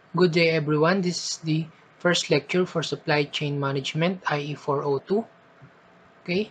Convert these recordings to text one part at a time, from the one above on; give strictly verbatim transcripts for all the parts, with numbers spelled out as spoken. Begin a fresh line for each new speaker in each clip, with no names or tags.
Good day everyone, this is the first lecture for Supply Chain Management, I E four oh two. Okay?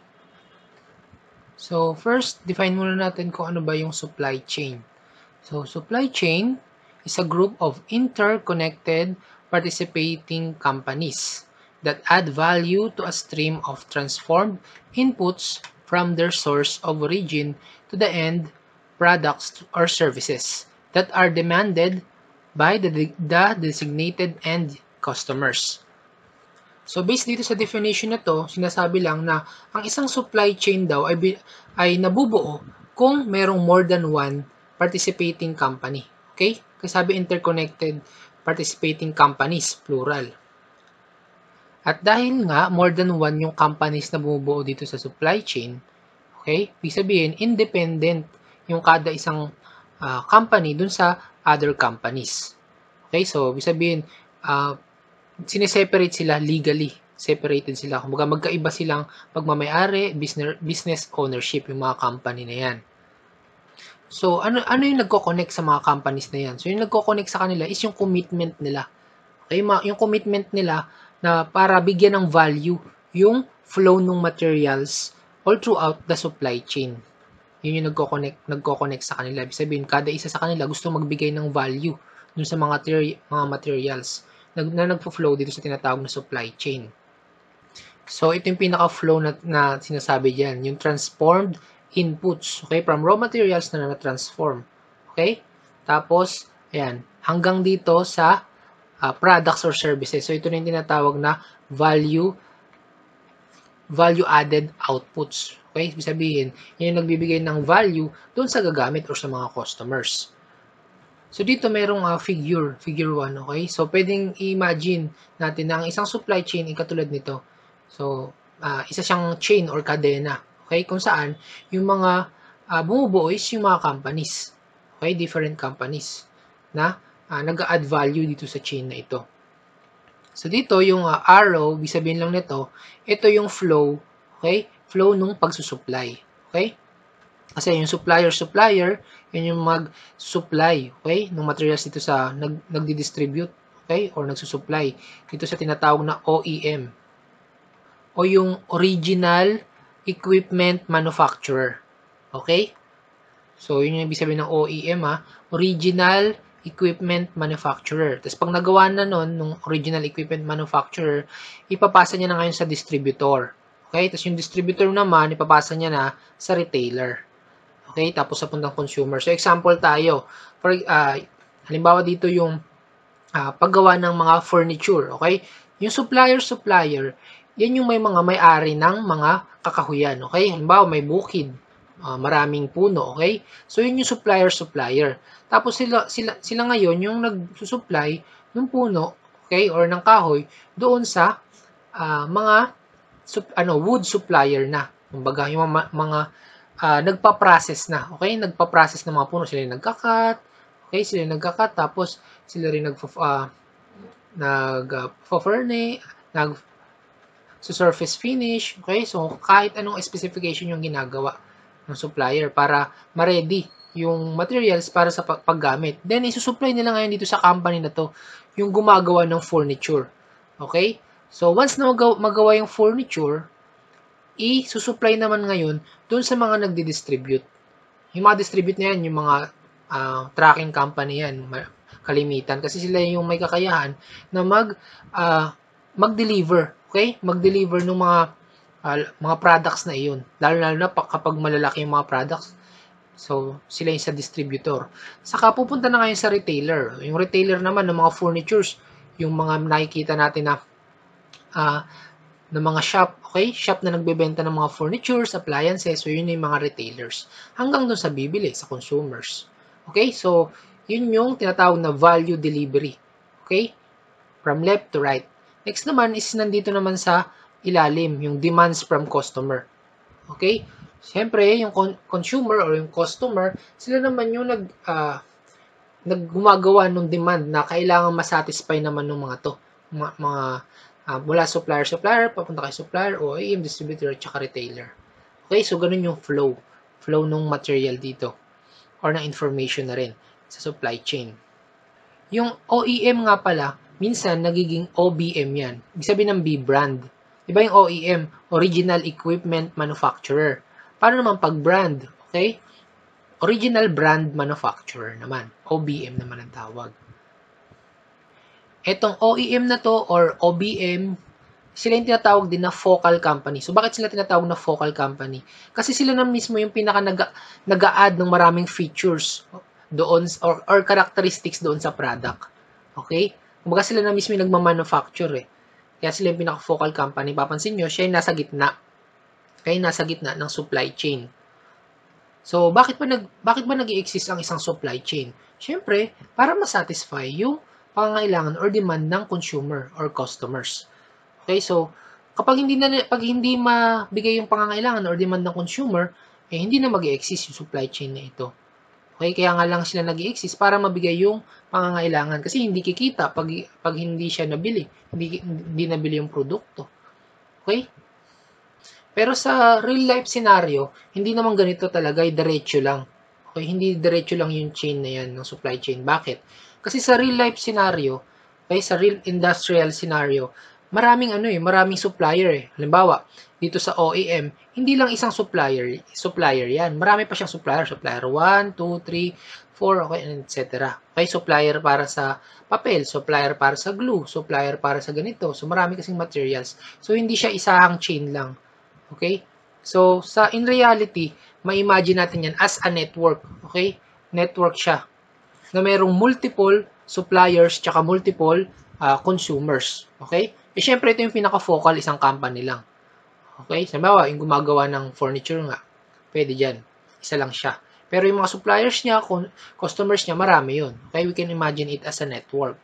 So first, define muna natin kung ano ba yung supply chain. So supply chain is a group of interconnected participating companies that add value to a stream of transformed inputs from their source of origin to the end products or services that are demanded by the, the designated end customers. So based dito sa definition na to, sinasabi lang na ang isang supply chain daw ay, ay nabubuo kung merong more than one participating company. Okay? Kasi sabi interconnected participating companies, plural. At dahil nga more than one yung companies na bumubuo dito sa supply chain, okay? Ibig sabihin, independent yung kada isang uh, company dun sa other companies. Okay? So, ibig sabihin, uh, sineseparate sila legally. Separated sila. Kumbaga magkaiba silang pagmamayari, business, business ownership yung mga company na yan. So, ano ano yung nagko-connect sa mga companies na yan? So, yung nagko-connect sa kanila is yung commitment nila. Okay? Yung commitment nila na para bigyan ng value yung flow ng materials all throughout the supply chain. Yun yung nagko-connect, nagko-connect sa kanila. Ibig sabihin, kada isa sa kanila gusto magbigay ng value dun sa mga, mga materials na, na nagpo-flow dito sa tinatawag na supply chain. So, ito yung pinaka-flow na, na sinasabi diyan, yung transformed inputs, okay, from raw materials na na-transform. Okay? Tapos, ayan, hanggang dito sa uh, products or services. So, ito na yung tinatawag na value value-added outputs. Okay? Ibig sabihin, yan yung nagbibigay ng value doon sa gagamit or sa mga customers. So, dito merong uh, figure, figure one, okay? So, pwedeng i-imagine natin na ang isang supply chain ay katulad nito. So, uh, isa siyang chain or kadena, okay? Kung saan, yung mga uh, bumubuo is yung mga companies, okay? Different companies na uh, nag-add value dito sa chain na ito. So, dito yung uh, arrow, ibig sabihin lang nito, ito yung flow, okay? Flow nung pagsusupply, okay? Kasi yung supplier-supplier, yun yung mag-supply, okay? Ng materials dito sa nag, nagdi-distribute, okay? Or nagsusupply dito sa tinatawag na O E M. O yung Original Equipment Manufacturer. Okay? So, yun yung ibig sabihin ng O E M, ha? Original Equipment Manufacturer. Tapos, pag nagawa na nun, nung Original Equipment Manufacturer, ipapasa niya na ngayon sa distributor. Okay? Tapos, yung distributor naman, ipapasa niya na sa retailer. Okay? Tapos, sa puntang consumer. So, example tayo. For, uh, halimbawa dito yung uh, paggawa ng mga furniture. Okay? Yung supplier-supplier, yan yung may mga may-ari ng mga kakahuyan. Okay? Halimbawa, may bukid. Uh, maraming puno. Okay? So, yun yung supplier-supplier. Tapos, sila, sila, sila ngayon yung nagsusupply ng puno, okay? Or ng kahoy doon sa uh, mga sup, ano, wood supplier na. Kumbaga, yung mga, mga uh, nagpa-process na. Okay? Nagpa-process ng mga puno. Sila yung nagka-cut. Okay? Sila yung nagka-cut. Tapos, sila rin nag uh, nag-furnish, nag sa surface finish. Okay? So, kahit anong specification yung ginagawa ng supplier para ma-ready yung materials para sa paggamit. Then, isusupply nila ngayon dito sa company na to yung gumagawa ng furniture. Okay? So, once na magawa yung furniture, i-susupply naman ngayon doon sa mga nagdi-distribute. Yung mga distribute na yan, yung mga uh, tracking company yan, kalimitan. Kasi sila yung may kakayahan na mag, uh, mag-deliver. Okay? Mag-deliver ng mga uh, mga products na iyon. Lalo-lalo na kapag malalaki yung mga products. So, sila yung sa distributor. Saka pupunta na ngayon sa retailer. Yung retailer naman ng mga furnitures, yung mga nakikita natin na uh, ng mga shop, okay? Shop na nagbebenta ng mga furnitures, appliances, so yun yung mga retailers. Hanggang doon sa bibili, sa consumers. Okay? So, yun yung tinatawag na value delivery. Okay? From left to right. Next naman is nandito naman sa ilalim, yung demands from customer. Okay? Siyempre, yung consumer or yung customer, sila naman yung nag, uh, naggumagawa ng demand na kailangan masatisfy naman ng mga to. Mga, mga uh, mula supplier-supplier, papunta kay supplier, O E M, distributor, at saka retailer. Okay? So, ganun yung flow. Flow ng material dito. Or ng information na rin sa supply chain. Yung O E M nga pala, minsan nagiging O B M yan. Ibig sabihin ng B brand. Diba yung O E M, Original Equipment Manufacturer. Paano naman pag brand? Okay? Original Brand Manufacturer naman. O B M naman ang tawag. Etong O E M na to or O B M, sila yung tinatawag din na focal company. So, bakit sila tinatawag na focal company? Kasi sila na mismo yung pinaka nag-a-add ng maraming features doon or, or characteristics doon sa product. Okay? Kumbaga sila na mismo yung nagmamanufacture eh. Kaya sila yung pinaka-focal company. Papansin nyo, siya yung nasa gitna. Kaya nasa gitna ng supply chain. So, bakit ba nag bakit ba nag-i-exist ang isang supply chain? Siyempre, para ma-satisfy yung pangangailangan or demand ng consumer or customers. Okay, so kapag hindi na pag hindi mabigay yung pangangailangan or demand ng consumer, eh hindi na mag-i-exist yung supply chain na ito. Okay, kaya nga lang sila nag-i-exist para mabigay yung pangangailangan kasi hindi kikita pag pag hindi siya nabili, hindi hindi nabili yung produkto. Okay? Pero sa real life scenario, hindi naman ganito talaga, ay diretso lang. Okay, hindi diretso lang yung chain na yan ng supply chain. Bakit? Kasi sa real life scenario, okay, sa real industrial scenario, maraming ano eh, maraming supplier eh. Halimbawa, dito sa O E M, hindi lang isang supplier, supplier yan. Marami pa siyang supplier, supplier one, two, three, four, okay, et cetera. Okay, supplier para sa papel, supplier para sa glue, supplier para sa ganito. So, marami kasing materials. So, hindi siya isahang chain lang. Okay? So, sa in reality, ma-imagine natin yan as a network. Okay? Network siya. Na mayroong multiple suppliers tsaka multiple uh, consumers. Okay? Eh, syempre, ito yung pinaka-focal, isang company lang. Okay? Sabawa, yung gumagawa ng furniture nga. Pwede dyan. Isa lang siya. Pero yung mga suppliers niya, customers niya, marami yun. Okay? We can imagine it as a network.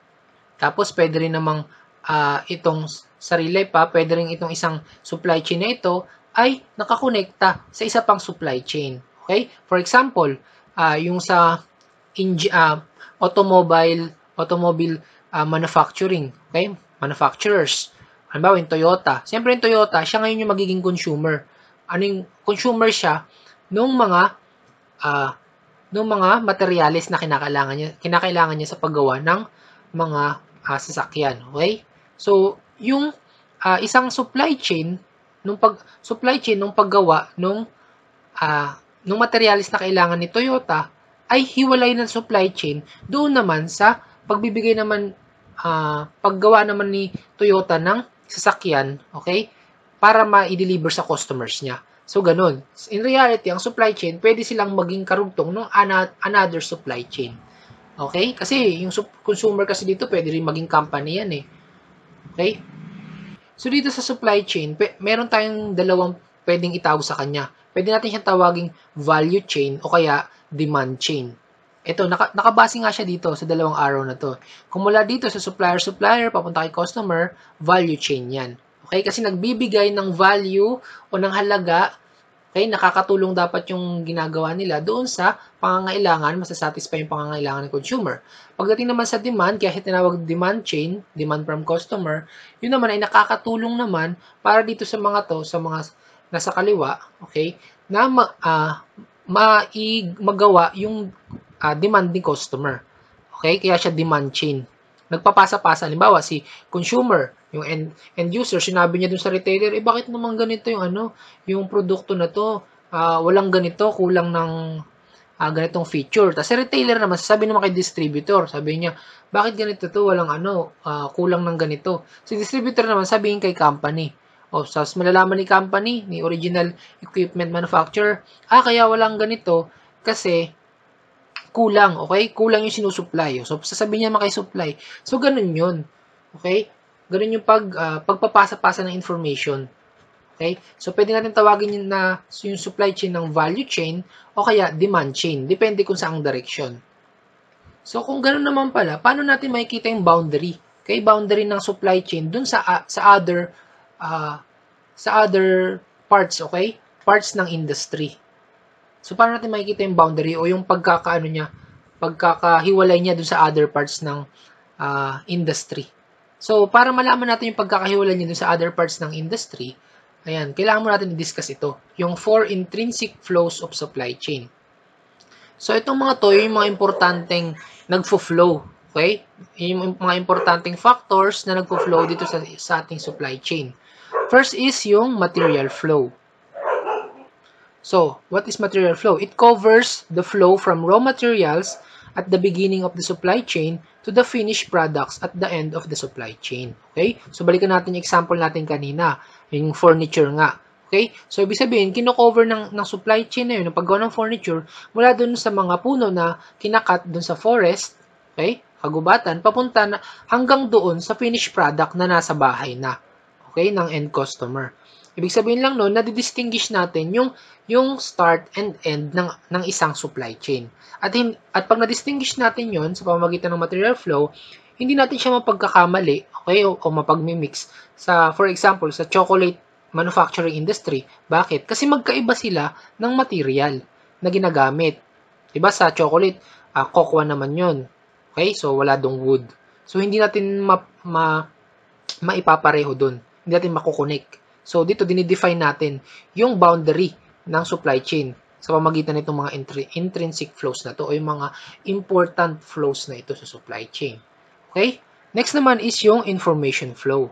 Tapos, pwede rin namang uh, itong sarili pa, pwede rin itong isang supply chain na ito ay nakakonekta sa isa pang supply chain. Okay? For example, uh, yung sa uh, automobile, automobile uh, manufacturing. Okay? Manufacturers. Halimbawa, yung Toyota. Siyempre, yung Toyota, siya ngayon yung magiging consumer. Ano yung consumer siya nung mga uh, nung mga materyales na kinakailangan niya, kinakailangan niya sa paggawa ng mga uh, sasakyan. Okay? So, yung uh, isang supply chain, nung pag supply chain nung paggawa nung uh, nung materyales na kailangan ni Toyota ay hiwalay ng supply chain doon naman sa pagbibigay naman uh, paggawa naman ni Toyota ng sasakyan, okay? Para ma-deliver sa customers niya. So, ganun. In reality, ang supply chain, pwede silang maging karugtong ng another supply chain. Okay? Kasi yung consumer kasi dito, pwede rin maging company yan eh. Okay? So, dito sa supply chain, meron tayong dalawang pwedeng itawag sa kanya. Pwede natin siyang tawaging value chain o kaya demand chain. Ito, naka, nakabase nga siya dito sa dalawang arrow na to. Kung mula dito sa supplier-supplier, papunta kay customer, value chain yan. Okay? Kasi nagbibigay ng value o ng halaga, okay, nakakatulong dapat yung ginagawa nila doon sa pangangailangan, masasatisfy yung pangangailangan ng consumer. Pagdating naman sa demand, kaya siya tinawag demand chain, demand from customer, yun naman ay nakakatulong naman para dito sa mga to, sa mga nasa kaliwa, okay, na ma, uh, maigagawa yung uh, demand ni customer. Okay, kaya siya demand chain. Nagpapasa-pasa, halimbawa si consumer, yung end, end user, sinabi niya dun sa retailer, eh bakit naman ganito yung ano, yung produkto na to, uh, walang ganito, kulang ng uh, ganitong feature. Tapos si retailer naman, sabi naman kay distributor, sabi niya, bakit ganito to, walang ano, uh, kulang ng ganito. Si distributor naman, sabihin kay company. O, sa malalaman ni company, ni original equipment manufacturer, ah, kaya walang ganito, kasi kulang, okay? Kulang yung sinusupply. So, sasabihin niya makisupply. So, ganun yun. Okay? Ganun yung pag, uh, pagpapasa-pasa ng information. Okay? So, pwede natin tawagin yun na yung supply chain ng value chain o kaya demand chain. Depende kung saang direction. So, kung ganun naman pala, paano natin makikita yung boundary? Okay? Boundary ng supply chain dun sa, uh, sa other uh, sa other parts, okay? Parts ng industry. So, paano natin makikita yung boundary o yung pagkakaano niya, pagkakahiwalay niya dun sa other parts ng uh, industry. So, para malaman natin yung pagkakahiwalay niya dun sa other parts ng industry, ayan, kailangan mo natin i-discuss ito, yung four intrinsic flows of supply chain. So, itong mga to, yung mga importanteng nagfo-flow, Okay? Yung mga importanteng factors na nagpo-flow dito sa, sa ating supply chain. First is yung material flow. So, what is material flow? It covers the flow from raw materials at the beginning of the supply chain to the finished products at the end of the supply chain. Okay? So, balikan natin yung example natin kanina, yung furniture nga. Okay? So, ibig sabihin, kino-cover ng, ng supply chain na yun, ng paggawa ng furniture, mula dun sa mga puno na kinakat dun sa forest, okay? Kagubatan, papunta na hanggang doon sa finished product na nasa bahay na. Okay? Ng end customer. Ibig sabihin lang noon, nadidistinguish natin yung yung start and end ng ng isang supply chain. At hin, at pag na-distinguish natin 'yon sa pamamagitan ng material flow, hindi natin siya mapagkakamali, okay, o, o mapagmi-mix sa, for example, sa chocolate manufacturing industry. Bakit? Kasi magkaiba sila ng material na ginagamit. 'Di ba sa chocolate, uh, cocoa naman 'yon. Okay? So wala dong wood. So hindi natin ma, ma maipapareho doon. Hindi natin makukonek. So, dito dinidefine natin yung boundary ng supply chain sa pamagitan nitong mga intrinsic flows na to o yung mga important flows na ito sa supply chain. Okay? Next naman is yung information flow.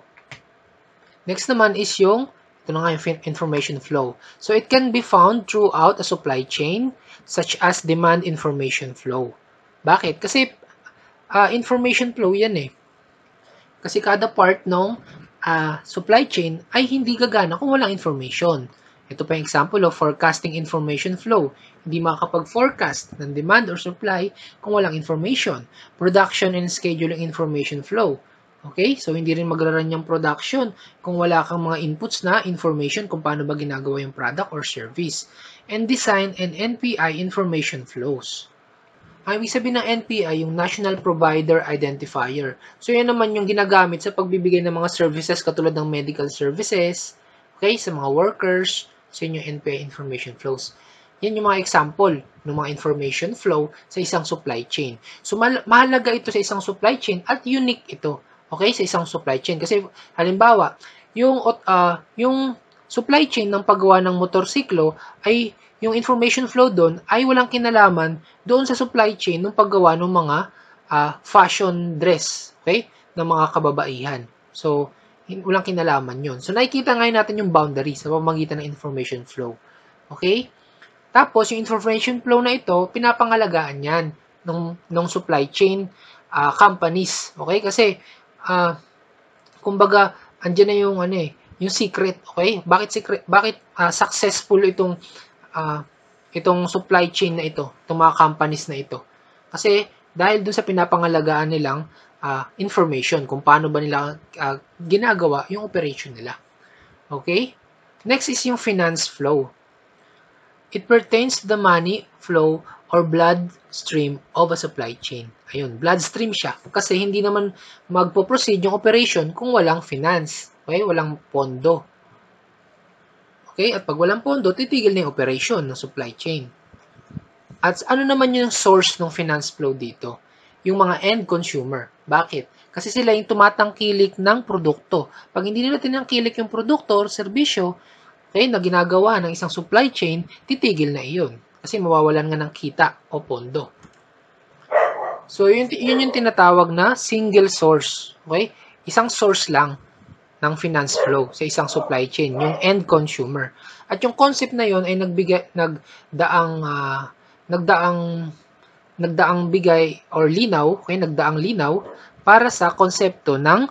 Next naman is yung, ito na nga yung information flow. So, it can be found throughout a supply chain such as demand information flow. Bakit? Kasi uh, information flow yan eh. Kasi kada part ng uh, supply chain ay hindi gagana kung walang information. Ito pa yung example of forecasting information flow. Hindi makakapag-forecast ng demand or supply kung walang information. Production and scheduling information flow. Okay? So, hindi rin magra-run yung production kung wala kang mga inputs na information kung paano ba ginagawa yung product or service. And design and N P I information flows. Ang ibig sabihin ng N P I, yung National Provider Identifier. So, yan naman yung ginagamit sa pagbibigay ng mga services katulad ng medical services, okay, sa mga workers, sa inyo N P I information flows. Yan yung mga example ng mga information flow sa isang supply chain. So, mahalaga ito sa isang supply chain at unique ito, okay, sa isang supply chain. Kasi, halimbawa, yung, uh, yung supply chain ng paggawa ng motorsiklo ay yung information flow doon ay walang kinalaman doon sa supply chain ng paggawa ng mga uh, fashion dress, okay, ng mga kababaihan. So, walang kinalaman yun. So, nakikita ngayon natin yung boundary sa pamamagitan ng information flow. Okay? Tapos, yung information flow na ito, pinapangalagaan yan ng, ng supply chain uh, companies. Okay? Kasi, uh, kumbaga, andyan na yung, ano eh, yung secret. Okay? Bakit secret? Bakit uh, successful itong Uh, itong supply chain na ito, itong mga companies na ito. Kasi dahil dun sa pinapangalagaan nilang uh, information kung paano ba nila uh, ginagawa yung operation nila. Okay? Next is yung finance flow. It pertains to the money flow or blood stream of a supply chain. Ayun, blood stream siya. Kasi hindi naman magpo-proceed yung operation kung walang finance. Okay? Walang pondo. Okay? At pag walang pondo, titigil na yung operation ng supply chain. At ano naman yung source ng finance flow dito? Yung mga end consumer. Bakit? Kasi sila yung tumatangkilik ng produkto. Pag hindi nila tinangkilik yung produkto or serbisyo, okay, na ginagawa ng isang supply chain, titigil na iyon. Kasi mawawalan nga ng kita o pondo. So, yun, yun yung tinatawag na single source. Okay? Isang source lang ng finance flow sa isang supply chain, yung end consumer. At yung concept na yon ay nagbigay nagdaang uh, nagdaang nagdaang bigay or linaw, okay, nagdaang linaw para sa konsepto ng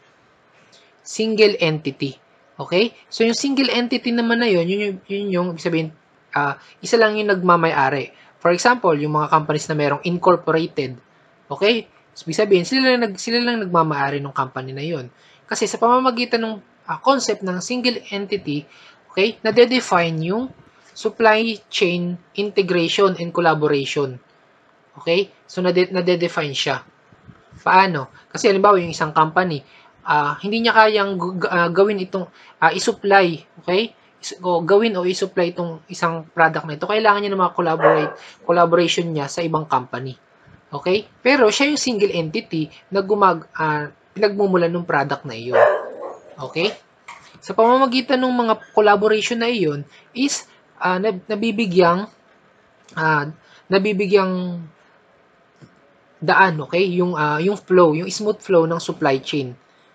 single entity. Okay? So yung single entity naman na yon, yun yung yun yung ibig sabihin uh, isa lang yung nagmamay-ari. For example, yung mga companies na merong incorporated. Okay? So, ibig sabihin sila lang nag sila lang nagmamay-ari ng company na yon. Kasi sa pamamagitan ng uh, concept ng single entity, okay, nade-define yung supply chain integration and collaboration. Okay? So, nade- nade-define siya. Paano? Kasi halimbawa, yung isang company, uh, hindi niya kayang uh, gawin itong, uh, isupply, okay? Is- o, gawin o isupply itong isang product na ito. Kailangan niya na mga-collaborate, collaboration niya sa ibang company. Okay? Pero, siya yung single entity na gumag, uh, pinagmumulan ng product na iyon. Okay? Sa pamamagitan ng mga collaboration na iyon is uh, nabibigyang uh, nabibigyang daan, okay? Yung, uh, yung flow, yung smooth flow ng supply chain.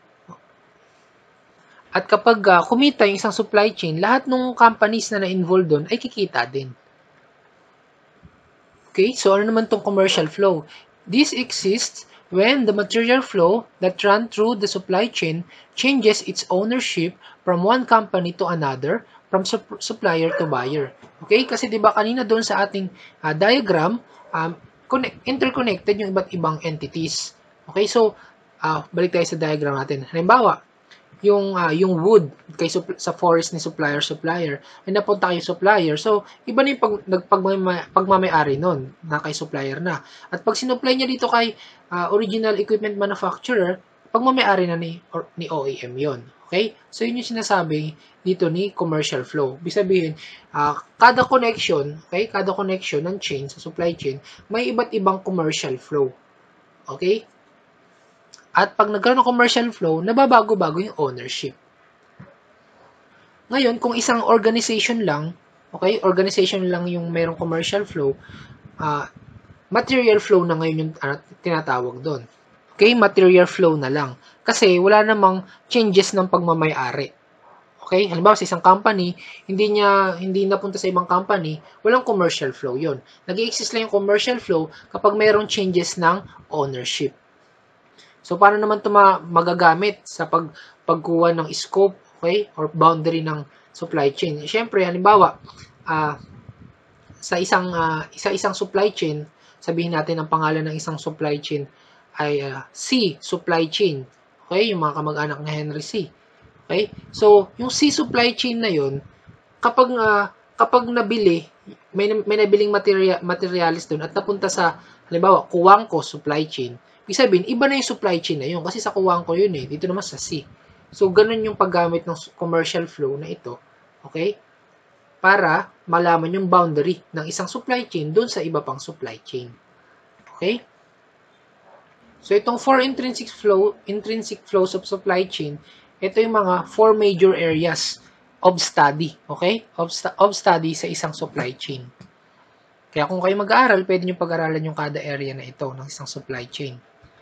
At kapag uh, kumita yung isang supply chain, lahat ng companies na na-involved doon ay kikita din. Okay, so ano naman tong commercial flow? This exists when the material flow that run through the supply chain changes its ownership from one company to another, from sup supplier to buyer. Okay, kasi 'di ba kanina doon sa ating uh, diagram, um, connect, interconnected yung iba't ibang entities. Okay, so uh, balik tayo sa diagram natin. Halimbawa, yung uh, yung wood kay sa forest ni supplier supplier ay napunta kay supplier, so iba na yung pag nagpagmamay pagmamay-ari noon na kay supplier na, at pag sinupply niya dito kay uh, original equipment manufacturer, pagmamay-ari na ni or, ni O E M yon. Okay, so yun yung sinasabi dito ni commercial flow. Ibig sabihin, uh, kada connection, okay, kada connection ng chain sa supply chain may iba't ibang commercial flow. Okay, at pag nagkaroon ng commercial flow, nababago-bago yung ownership. Ngayon, kung isang organization lang, okay, organization lang yung mayroong commercial flow, uh, material flow na ngayon yung uh, tinatawag doon. Okay, material flow na lang. Kasi wala namang changes ng pagmamay-ari. Okay, halimbawa sa isang company, hindi niya hindi napunta sa ibang company, walang commercial flow yon. Nag-i-exist lang yung commercial flow kapag mayroong changes ng ownership. So, paano naman ito magagamit sa pag, pagkuha ng scope, okay, or boundary ng supply chain? Siyempre, halimbawa, uh, sa isang uh, isa-isang supply chain, sabihin natin ang pangalan ng isang supply chain ay uh, C supply chain. Okay, yung mga kamag-anak na Henry C. Okay? So, yung C supply chain na yon, kapag uh, kapag nabili, may may nabiling material materialis doon at napunta sa halimbawa, Kuwangko supply chain. Ibig sabihin, iba na yung supply chain na yun kasi sa Kuwangko yun eh, dito naman sa C. So, ganun yung paggamit ng commercial flow na ito. Okay? Para malaman yung boundary ng isang supply chain doon sa iba pang supply chain. Okay? So, itong four intrinsic flow, intrinsic flows of supply chain, ito yung mga four major areas of study. Okay? Of, of study sa isang supply chain. Kaya kung kayo mag-aaral, pwede nyo pag-aralan yung kada area na ito ng isang supply chain.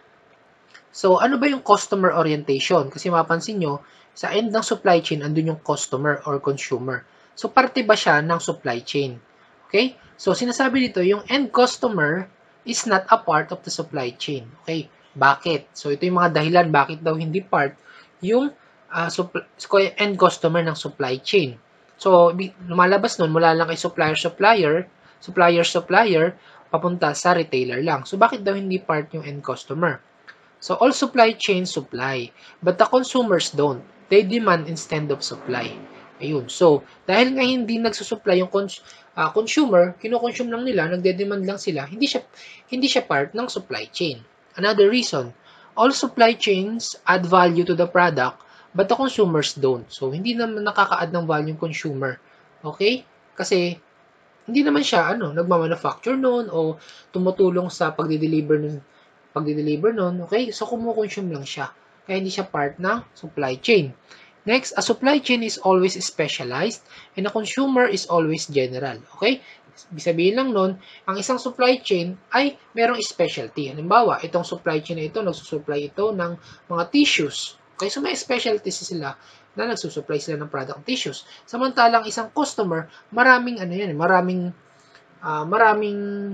So, ano ba yung customer orientation? Kasi mapansin nyo, sa end ng supply chain, andun yung customer or consumer. So, parte ba siya ng supply chain? Okay? So, sinasabi dito, yung end customer is not a part of the supply chain. Okay? Bakit? So, ito yung mga dahilan bakit daw hindi part yung uh, end customer ng supply chain. So, lumalabas nun, mula lang kay supplier-supplier, supplier-supplier, papunta sa retailer lang. So, bakit daw hindi part yung end customer? So, all supply chains supply, but the consumers don't. They demand instead of supply. Ayun. So, dahil nga hindi nagsusupply yung cons uh, consumer, kino-consume lang nila, nagde-demand lang sila, hindi siya, hindi siya part ng supply chain. Another reason, all supply chains add value to the product, but the consumers don't. So, hindi naman nakaka-add ng value yung consumer. Okay? Kasi, hindi naman siya, ano, nagmamanufacture noon o tumutulong sa pagde-deliver ng pagde-deliver nun, okay? So, kumukonsume lang siya. Kaya hindi siya part ng supply chain. Next, a supply chain is always specialized and a consumer is always general. Okay? Ibig sabihin lang nun, ang isang supply chain ay merong specialty. Halimbawa, itong supply chain na ito, nagsusupply ito ng mga tissues. Okay? So, may specialties sila na nagsusupply sila ng product tissues. Samantalang isang customer, maraming ano yan, maraming uh, maraming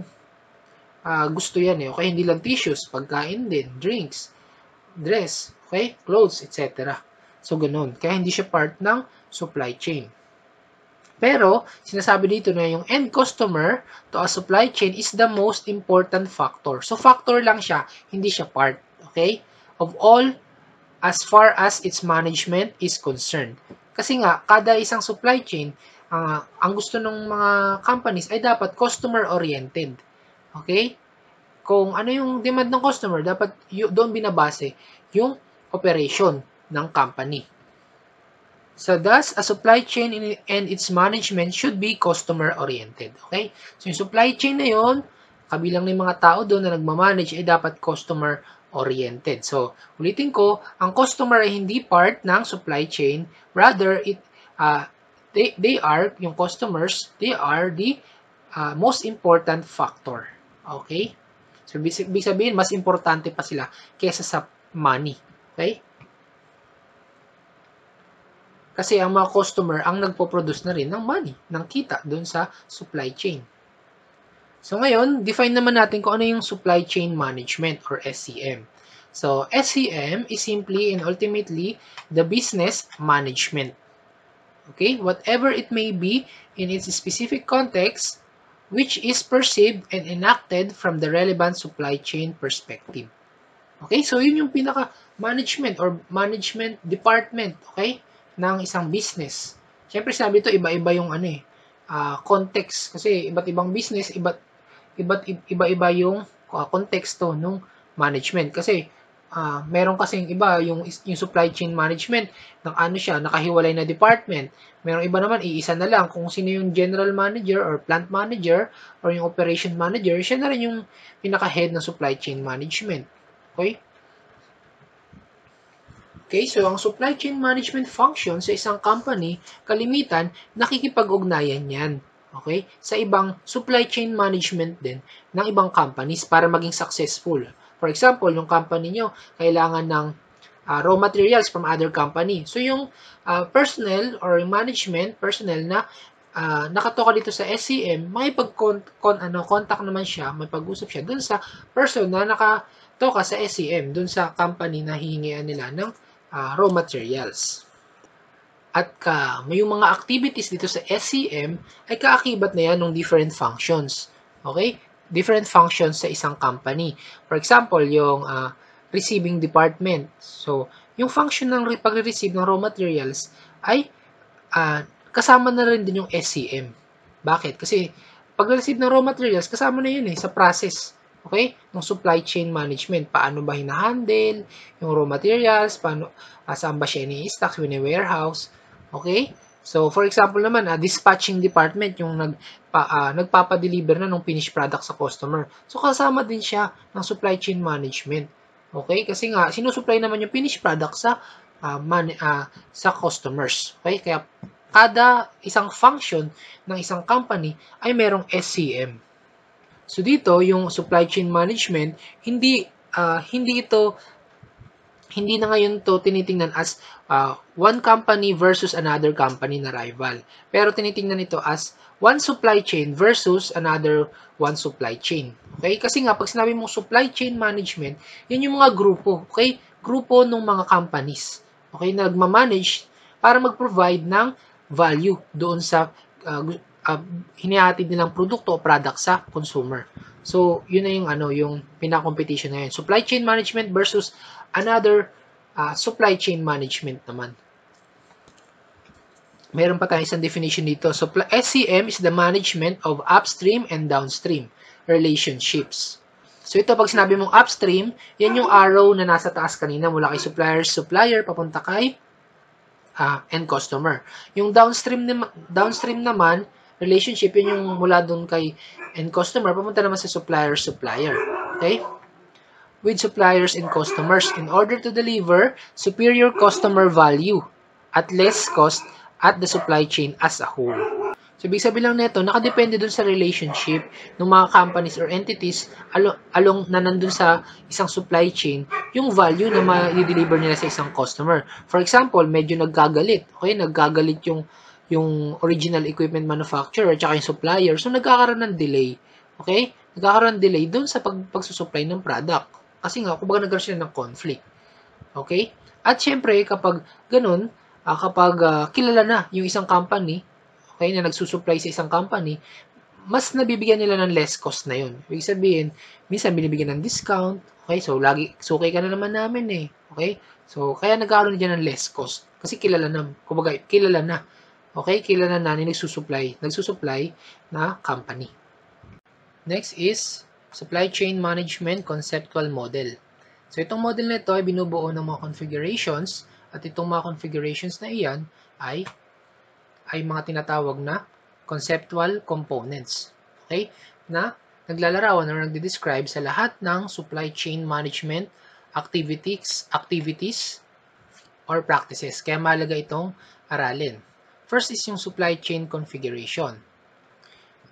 Uh, gusto yan eh. Okay, hindi lang tissues, pagkain din, drinks, dress, okay, clothes, et cetera. So, ganun. Kaya hindi siya part ng supply chain. Pero, sinasabi dito na yung end customer to a supply chain is the most important factor. So, factor lang siya, hindi siya part, okay, of all as far as its management is concerned. Kasi nga, kada isang supply chain, uh, ang gusto ng mga companies ay dapat customer-oriented. Okay? Kung ano yung demand ng customer, dapat doon binabase yung operation ng company. So, thus, a supply chain and its management should be customer-oriented. Okay? So, yung supply chain na yun, kabilang ng mga tao doon na nagmamanage ay dapat customer-oriented. So, ulitin ko, ang customer ay hindi part ng supply chain. Rather, it, uh, they, they are, yung customers, they are the uh, most important factor. Okay? So, ibig sabihin, mas importante pa sila kaysa sa money. Okay? Kasi ang mga customer ang nagpo-produce na rin ng money, ng kita doon sa supply chain. So ngayon, define naman natin kung ano yung supply chain management or S C M. So S C M is simply and ultimately the business management. Okay? Whatever it may be in its specific context, which is perceived and enacted from the relevant supply chain perspective. Okay? So yun yung pinaka-management or management department, okay, ng isang business. Siyempre sabi ito, iba-iba yung ano eh, uh, context. Kasi iba't ibang business, iba't iba't iba-iba yung uh, konteksto ng management. Kasi uh, meron kasing iba yung yung supply chain management ng ano siya, nakahiwalay na department. Meron iba naman iisa na lang kung sino yung general manager or plant manager or yung operation manager, siya na rin yung pinaka-head ng supply chain management. Okay? Okay, so ang supply chain management function sa isang company, kalimitan, nakikipag-ugnayan yan. Okay? Sa ibang supply chain management din ng ibang companies para maging successful. For example, yung company nyo, kailangan ng uh, raw materials from other company. So, yung uh, personnel or management, personnel na uh, nakatoka dito sa S C M, may pag-contact ano, contact naman siya, may pag-usap siya dun sa person na nakatoka sa S C M, dun sa company na hihingian nila ng uh, raw materials. At ka, may yung mga activities dito sa S C M ay kaakibat na yan ng different functions. Okay? Different functions sa isang company. For example, yung uh, receiving department. So, yung function ng pag-receive ng raw materials ay uh, kasama na rin din yung S C M. Bakit? Kasi pag-receive ng raw materials, kasama na yun eh sa process. Okay? Ng supply chain management. Paano ba hinahandle yung raw materials? Paano, uh, saan ba siya ini-stock? Yung warehouse? Okay? So, for example naman, uh, dispatching department, yung nag, pa, uh, nagpapadeliver na ng finished product sa customer. So, kasama din siya ng supply chain management. Okay? Kasi nga, sinusupply naman yung finished product sa, uh, man, uh, sa customers. Okay? Kaya, kada isang function ng isang company ay merong S C M. So, dito, yung supply chain management, hindi, uh, hindi ito hindi na ngayon to tinitingnan as uh, one company versus another company na rival. Pero tinitingnan ito as one supply chain versus another one supply chain. Okay? Kasi nga, pag sinabi mong supply chain management, yan yung mga grupo. Okay? Grupo ng mga companies. Okay? Na nagmamanage para mag-provide ng value doon sa uh, uh, hinihatid nilang produkto o product sa consumer. So, yun na yung ano, yung pina-competition na yun. Supply chain management versus another uh, supply chain management naman. Meron pa tayong isang definition dito. So, S C M is the management of upstream and downstream relationships. So, ito pag sinabi mong upstream, yan yung arrow na nasa taas kanina mula kay supplier, supplier, papunta kay uh, end customer. Yung downstream, downstream naman, relationship, yun yung mula doon kay end customer, papunta naman sa supplier, supplier. Okay? With suppliers and customers in order to deliver superior customer value at less cost at the supply chain as a whole. So, ibig sabihin lang nito, nakadepende dun sa relationship ng mga companies or entities along, along na nandun sa isang supply chain, yung value na ma-deliver nila sa isang customer. For example, medyo nagkagalit. Okay, nagkagalit yung yung original equipment manufacturer at saka yung supplier. So, nagkakaroon ng delay. Okay? Nagkakaroon ng delay dun sa pag, pagsusupply ng product. Kasi nga, kumbaga nagkaroon sila ng conflict. Okay? At syempre, kapag ganun, uh, kapag uh, kilala na yung isang company, okay, na nagsusupply sa isang company, mas nabibigyan nila ng less cost na yun. Ibig sabihin, minsan binibigyan ng discount. Okay? So, lagi, sukay ka na naman namin eh. Okay? So, kaya nagkakaroon dyan ng less cost. Kasi kilala na. Kumbaga, kilala na. Okay? Kilala na ni nagsusupply, nagsusupply na company. Next is Supply Chain Management Conceptual Model. So, itong model na ito ay binubuo ng mga configurations at itong mga configurations na iyan ay ay mga tinatawag na conceptual components. Okay? Na naglalarawan or nagde-describe sa lahat ng supply chain management activities, activities or practices. Kaya mahalaga itong aralin. First is yung supply chain configuration.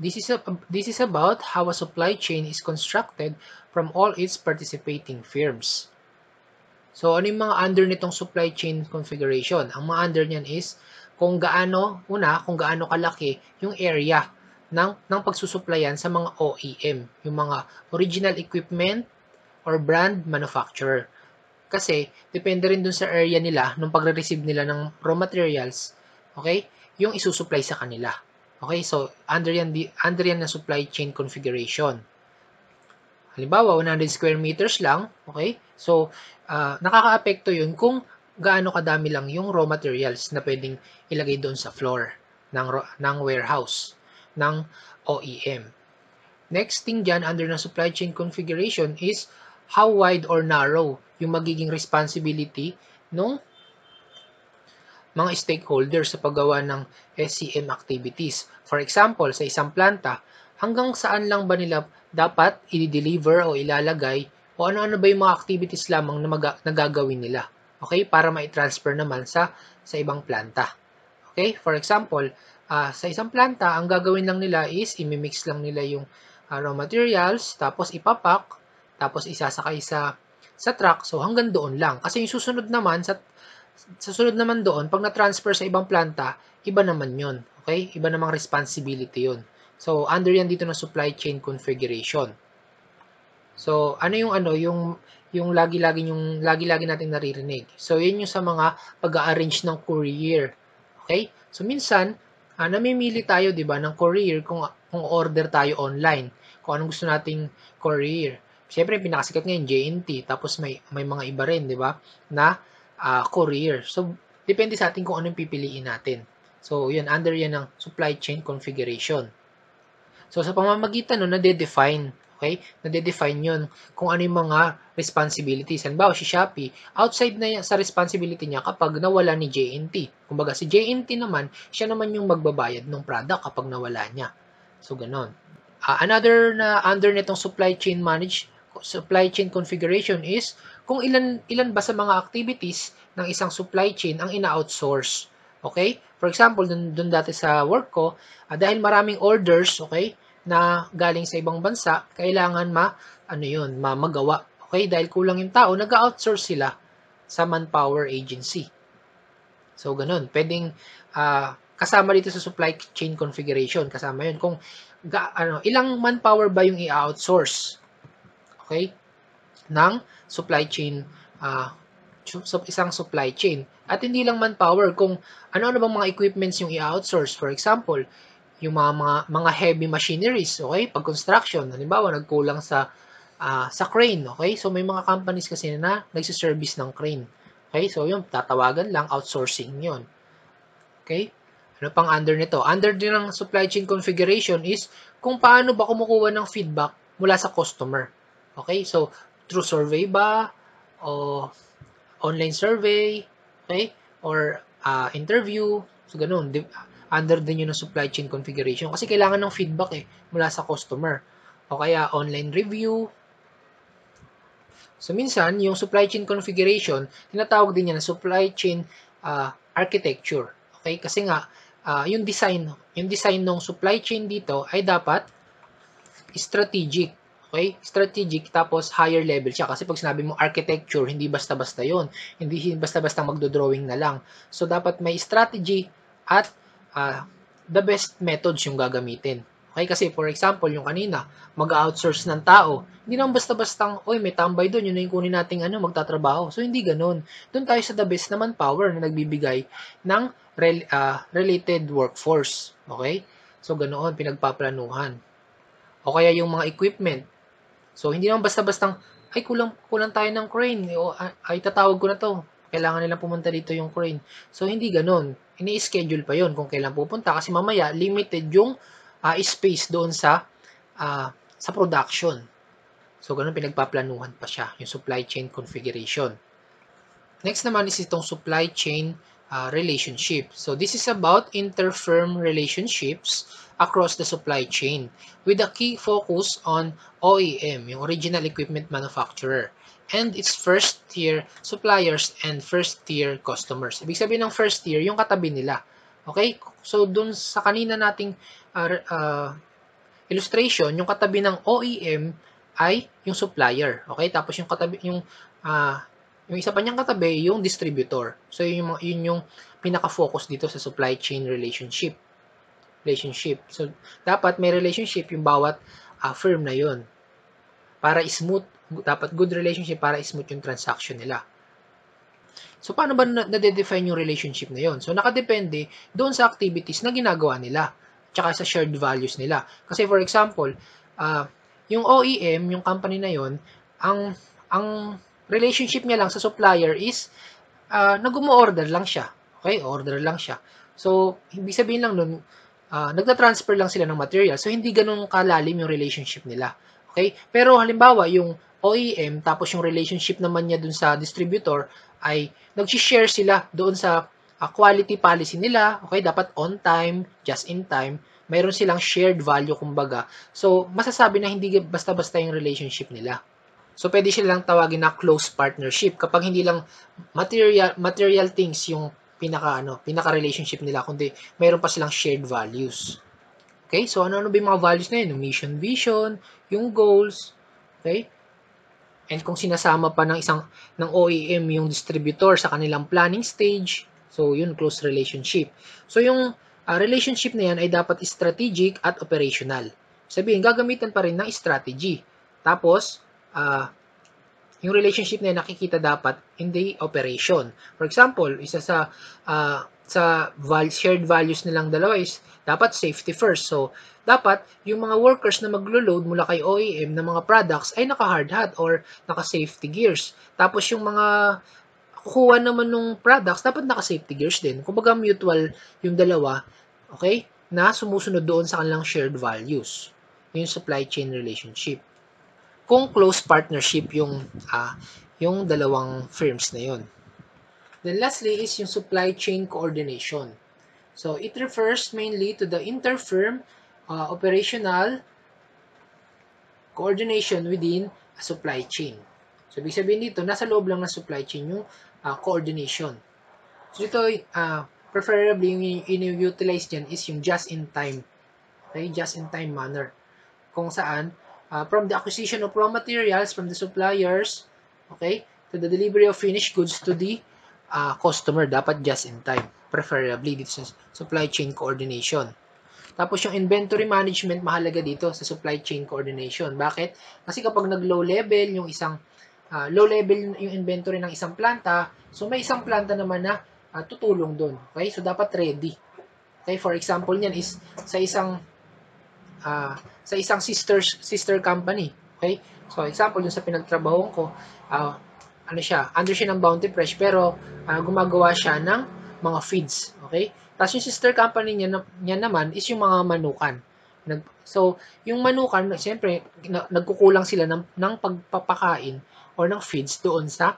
This is, a, this is about how a supply chain is constructed from all its participating firms. So, ano yung mga under nitong supply chain configuration? Ang mga under niyan is kung gaano, una, kung gaano kalaki yung area ng, ng pagsusuplayan sa mga O E M, yung mga original equipment or brand manufacturer. Kasi, depende rin dun sa area nila, nung pagre-receive nila ng raw materials, okay, yung isusupply sa kanila. Okay, so, under yan, under yan na supply chain configuration. Halimbawa, one hundred square meters lang, okay, so, uh, nakaka-apekto yun kung gaano kadami lang yung raw materials na pwedeng ilagay doon sa floor ng, ng warehouse, ng O E M. Next thing dyan, under ng supply chain configuration is how wide or narrow yung magiging responsibility ng mga stakeholders sa paggawa ng S C M activities. For example, sa isang planta, hanggang saan lang ba nila dapat i-deliver o ilalagay o ano-ano ba yung mga activities lamang na mag- nagagawin nila. Okay? Para ma-transfer naman sa, sa ibang planta. Okay? For example, uh, sa isang planta, ang gagawin lang nila is imimix lang nila yung uh, raw materials, tapos ipapak, tapos isasakay sa sa truck. So, hanggang doon lang. Kasi yung susunod naman, sa, sa sunod naman doon, pag na-transfer sa ibang planta, iba naman yun. Okay? Iba namang responsibility yun. So, under yan dito ng supply chain configuration. So, ano yung ano, yung yung lagi-lagi yung lagi-lagi nating naririnig. So, yun yung sa mga pag-arrange ng courier. Okay? So, minsan, uh, namimili tayo, 'di ba, ng courier kung kung order tayo online. Kung anong gusto nating courier. Siyempre, pinakasikat ngayon J N T, tapos may may mga iba rin, 'di ba, na uh, courier. So, depende sa atin kung anong pipiliin natin. So, yun, under yan ng supply chain configuration. So, sa pamamagitan nun, nade-define, okay? Nade-define yun kung ano yung mga responsibilities. Halimbawa, si Shopee, outside na yan, sa responsibility niya kapag nawala ni J N T. Kumbaga, si J N T naman, siya naman yung magbabayad ng product kapag nawala niya. So, ganon. Uh, another na under nitong supply chain manage, supply chain configuration is kung ilan, ilan ba sa mga activities ng isang supply chain ang ina-outsource. Okay? For example, dun, dun dati sa work ko, uh, dahil maraming orders, okay, na galing sa ibang bansa, kailangan ma, ano yun, ma magawa. Okay? Dahil kulang yung tao, nag-outsource sila sa manpower agency. So, ganun. Pwedeng, uh, kasama dito sa supply chain configuration, kasama yun. Kung, ga, ano, ilang manpower ba yung i-outsource? Okay? Ng supply chain, uh, isang supply chain. At hindi lang manpower, kung ano-ano bang mga equipments yung i-outsource. For example, yung mga, mga, mga heavy machineries, okay? Pag construction, halimbawa, nagkulang sa uh, sa crane, okay? So, may mga companies kasi na nagsiservice ng crane. Okay? So, yung tatawagan lang, outsourcing yon. Okay? Ano pang under nito? Under din ng supply chain configuration is kung paano ba kumukuha ng feedback mula sa customer. Okay? So, through survey ba? O online survey? Okay? Or uh, interview? So, ganun. Under din yun ng supply chain configuration. Kasi kailangan ng feedback eh, mula sa customer. O kaya online review. So, minsan, yung supply chain configuration, tinatawag din yan na supply chain uh, architecture. Okay? Kasi nga, uh, yung design, yung design ng supply chain dito ay dapat strategic. Okay? Strategic, tapos higher level siya. Kasi pag sinabi mo architecture, hindi basta-basta yon. Hindi basta-basta magdo-drawing na lang. So, dapat may strategy at uh, the best methods yung gagamitin. Okay? Kasi, for example, yung kanina, mag-outsource ng tao. Hindi naman basta-bastang, oy, may tambay doon, yun na yung kunin nating ano, magtatrabaho. So, hindi ganun. Doon tayo sa the best na manpower na nagbibigay ng rel- uh, related workforce. Okay? So, ganoon, pinagpaplanuhan. O kaya yung mga equipment. So, hindi naman basta-bastang, ay, kulang, kulang tayo ng crane. O, ay, tatawag ko na to. Kailangan nilang pumunta dito yung crane. So, hindi ganun. Ini-schedule pa yon kung kailan pupunta. Kasi mamaya, limited yung uh, space doon sa uh, sa production. So, ganun pinagpaplanuhan pa siya. Yung supply chain configuration. Next naman is itong supply chain uh, relationship. So, this is about inter-firm relationships across the supply chain with a key focus on O E M, yung original equipment manufacturer, and its first-tier suppliers and first-tier customers. Ibig sabihin ng first-tier, yung katabi nila. Okay? So, dun sa kanina nating uh, uh, illustration, yung katabi ng O E M ay yung supplier. Okay? Tapos yung katabi, yung, uh, yung isa pa niyang katabi, yung distributor. So, yun yung, yun yung pinaka-focus dito sa supply chain relationship. Relationship. So, dapat may relationship yung bawat uh, firm na yun. Para smooth, dapat good relationship para smooth yung transaction nila. So, paano ba na-define yung relationship na yun? So, nakadepende doon sa activities na ginagawa nila, tsaka sa shared values nila. Kasi, for example, uh, yung O E M, yung company na yun, ang, ang relationship niya lang sa supplier is, uh, nag-umu-order lang siya. Okay? Order lang siya. So, ibig sabihin lang nun, uh, nagta-transfer lang sila ng material. So, hindi ganun kalalim yung relationship nila. Okay? Pero, halimbawa, yung O E M, tapos yung relationship naman niya dun sa distributor, ay nag-share sila doon sa uh, quality policy nila. Okay, dapat on time, just in time. Mayroon silang shared value kumbaga. So, masasabi na hindi basta-basta yung relationship nila. So, pwede silang tawagin na close partnership kapag hindi lang material material things yung pinaka ano, pinaka relationship nila, kundi mayroon pa silang shared values. Okay? So, ano-ano ba yung mga values na yun? Yung mission, vision, yung goals. Okay? And kung sinasama pa ng isang ng O E M yung distributor sa kanilang planning stage, so yun, close relationship. So yung uh, relationship na yan ay dapat strategic at operational. Sabihin, gagamitan pa rin ng strategy. Tapos, uh, yung relationship na yan nakikita dapat in the operation. For example, isa sa uh, sa val shared values nilang dalawa is dapat safety first. So, dapat yung mga workers na maglo-load mula kay O E M ng mga products ay naka-hard hat or naka-safety gears. Tapos yung mga kukuha naman ng products, dapat naka-safety gears din. Kumbaga mutual yung dalawa, okay, na sumusunod doon sa kanilang shared values. Yung supply chain relationship. Kung close partnership yung, uh, yung dalawang firms na yun. Then lastly is yung supply chain coordination. So, it refers mainly to the inter-firm uh, operational coordination within a supply chain. So, ibig sabihin dito, nasa loob lang ng supply chain yung uh, coordination. So, dito, uh, preferably, yung in-utilize dyan is yung just-in-time. Okay? Just-in-time manner. Kung saan, uh, from the acquisition of raw materials from the suppliers, okay, to the delivery of finished goods to the uh, customer, dapat just-in-time. Preferably dito sa supply chain coordination. Tapos yung inventory management mahalaga dito sa supply chain coordination. Bakit? Kasi kapag nag-low level yung isang uh, low level yung inventory ng isang planta, so may isang planta naman na uh, tutulong doon. Okay? So dapat ready. Okay, for example niyan is sa isang uh, sa isang sister sister company. Okay? So example yung sa pinagtrabahoan ko, uh, ano siya, under siya ng Bounty Fresh pero uh, gumagawa siya ng mga feeds, okay? Tapos yung sister company niya, niya naman is yung mga manukan. Nag, so, yung manukan, siyempre, na, nagkukulang sila ng, ng pagpapakain or ng feeds doon sa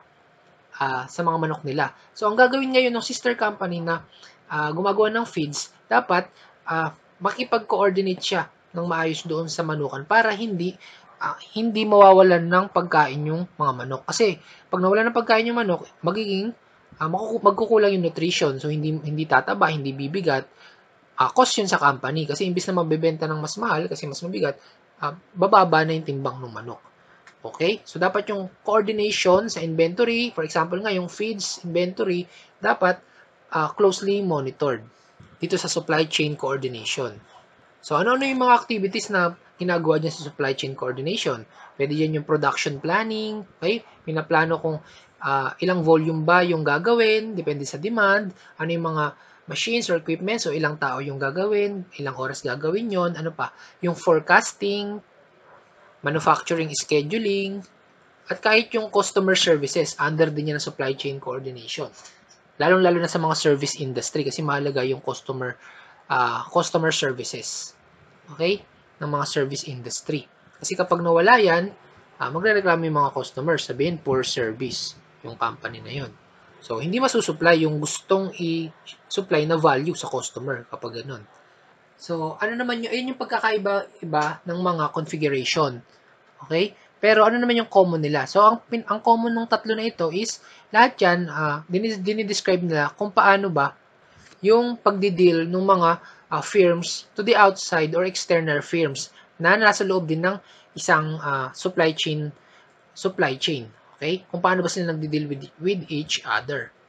uh, sa mga manok nila. So, ang gagawin ngayon ng sister company na uh, gumagawa ng feeds, dapat uh, makipag-coordinate siya ng maayos doon sa manukan para hindi uh, hindi mawawalan ng pagkain yung mga manok. Kasi, pag nawalan ng pagkain yung manok, magiging Uh, magkukulang yung nutrition. So, hindi hindi tataba, hindi bibigat. Uh, cost yun sa company. Kasi imbis na mabibenta ng mas mahal, kasi mas mabigat, uh, bababa na yung timbang ng manok. Okay? So, dapat yung coordination sa inventory, for example nga, yung feeds inventory, dapat uh, closely monitored dito sa supply chain coordination. So, ano-ano yung mga activities na ginagawa dyan sa supply chain coordination? Pwede yan yung production planning, okay? Pinaplano kung Uh, ilang volume ba yung gagawin, depende sa demand, ano yung mga machines or equipment, so ilang tao yung gagawin, ilang oras gagawin yon, ano pa, yung forecasting, manufacturing scheduling, at kahit yung customer services, under din yan ng supply chain coordination. Lalong-lalo na sa mga service industry kasi mahalaga yung customer uh, customer services. Okay? Ng mga service industry. Kasi kapag nawala yan, uh, magre-reklamo yung mga customers, sabihin poor service yung company na yun. So, hindi masusupply yung gustong i-supply na value sa customer kapag ganun. So, ano naman yun? Yun yung pagkakaiba-iba ng mga configuration. Okay? Pero ano naman yung common nila? So, ang, ang common ng tatlo na ito is, lahat yan, uh, dinidescribe nila kung paano ba yung pagdideal ng mga uh, firms to the outside or external firms na nasa loob din ng isang uh, supply chain supply chain. Okay? Kung paano ba sila nagdi-deal with, with each other.